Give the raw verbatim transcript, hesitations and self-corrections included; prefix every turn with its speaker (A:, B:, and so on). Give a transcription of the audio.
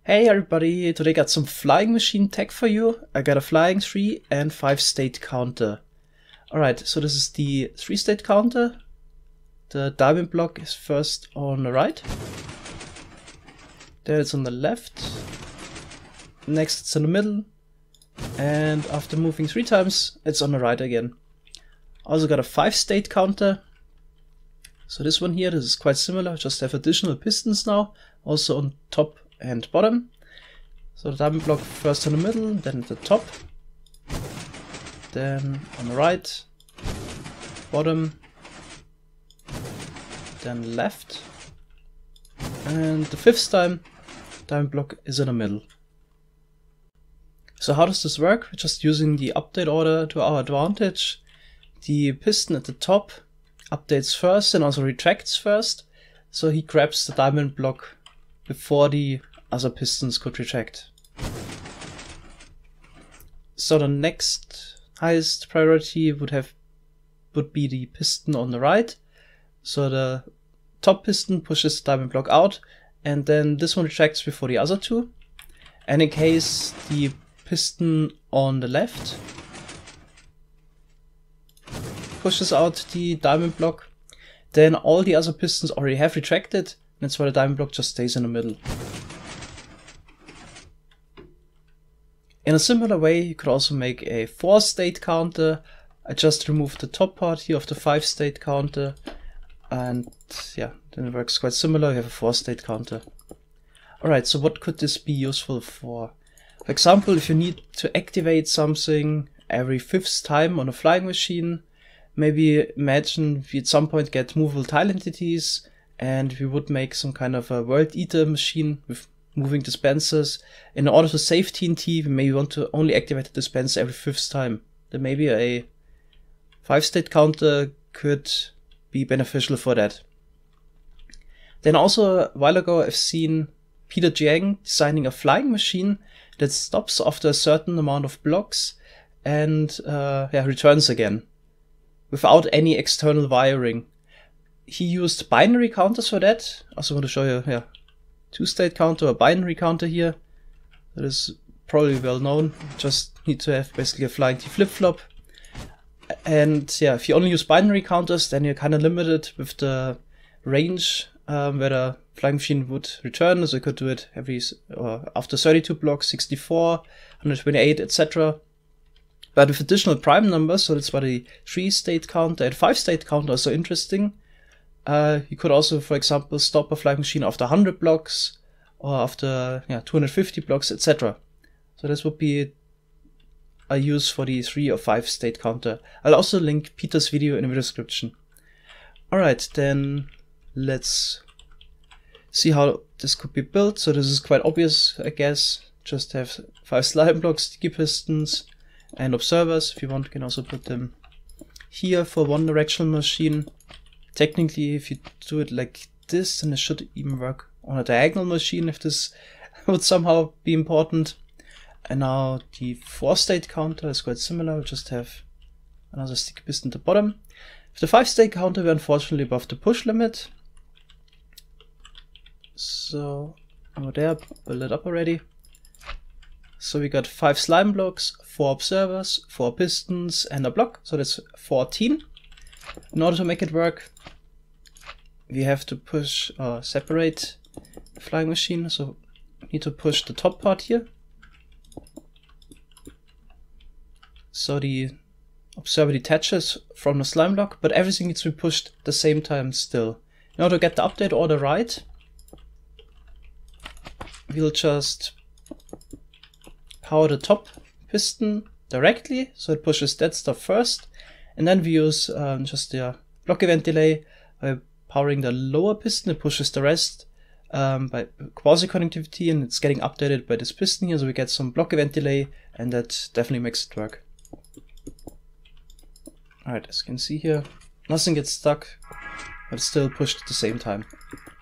A: Hey everybody, today got some flying machine tech for you. I got a flying three and five state counter. Alright, so this is the three state counter. The diamond block is first on the right. Then it's on the left. Next it's in the middle. And after moving three times, it's on the right again. Also got a five state counter. So this one here, this is quite similar, just have additional pistons now, also on top and bottom. So the diamond block first in the middle, then at the top, then on the right, bottom, then left, and the fifth time diamond block is in the middle. So how does this work? We're just using the update order to our advantage. The piston at the top updates first and also retracts first, so he grabs the diamond block before the other pistons could retract. So the next highest priority would have would be the piston on the right. So the top piston pushes the diamond block out, and then this one retracts before the other two. And in case the piston on the left pushes out the diamond block, then all the other pistons already have retracted. That's why the diamond block just stays in the middle. In a similar way, you could also make a four state counter. I just removed the top part here of the five state counter, and yeah, then it works quite similar. You have a four state counter. Alright, so what could this be useful for? For example, if you need to activate something every fifth time on a flying machine, maybe imagine we at some point get movable tile entities, and we would make some kind of a world eater machine with moving dispensers. In order to save T N T, we may want to only activate the dispenser every fifth time. Then maybe a five state counter could be beneficial for that. Then also a while ago I've seen Peter Jiang designing a flying machine that stops after a certain amount of blocks and uh, yeah, returns again without any external wiring. He used binary counters for that. Also want to show you, yeah, two state counter, a binary counter here. That is probably well known. Just need to have basically a flying T flip-flop. And yeah, if you only use binary counters, then you're kind of limited with the range um, where the flying machine would return. So you could do it every uh, after thirty-two blocks, sixty-four, one twenty-eight, et cetera. But with additional prime numbers, so that's why the three state counter and five state counter are so interesting. Uh, you could also, for example, stop a flying machine after one hundred blocks or after yeah, two hundred fifty blocks, et cetera. So this would be a use for the three or five state counter. I'll also link Peter's video in the description. Alright, then let's see how this could be built. So this is quite obvious, I guess. Just have five slime blocks, sticky pistons, and observers. If you want, you can also put them here for one directional machine. Technically, if you do it like this, then it should even work on a diagonal machine if this would somehow be important. And now the four state counter is quite similar. We'll just have another sticky piston at the bottom. With the five state counter, we're unfortunately above the push limit. So over there, build it up already. So we got five slime blocks, four observers, four pistons, and a block. So that's fourteen. In order to make it work, we have to push or uh, separate the flying machine. So we need to push the top part here. So the observer detaches from the slime block, but everything needs to be pushed at the same time still. In order to get the update order right, we'll just power the top piston directly, so it pushes that stuff first, and then we use um, just the block event delay by powering the lower piston. It pushes the rest um, by quasi-connectivity, and it's getting updated by this piston here, so we get some block event delay, and that definitely makes it work. Alright, as you can see here, nothing gets stuck, but it's still pushed at the same time.